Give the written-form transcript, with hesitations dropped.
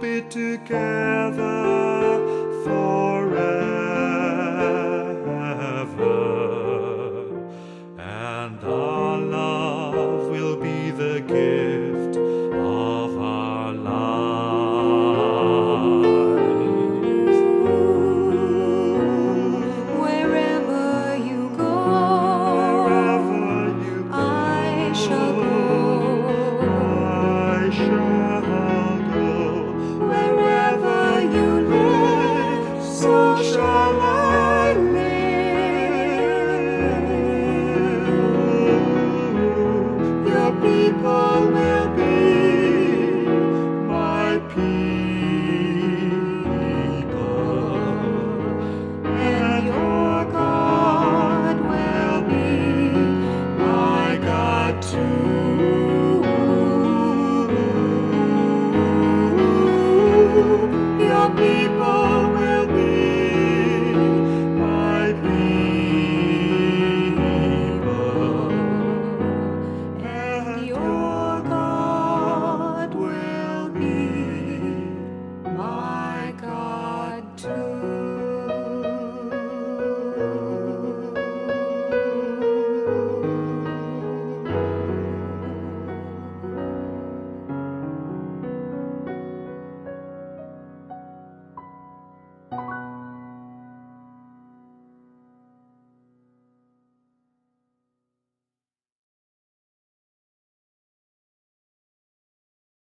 be together forever, and our love will be the gift of our lives. Wherever you go, I shall go. I shall go. Wherever you live, so shall I live. Your people will be My people, and your God will be my God too. Your people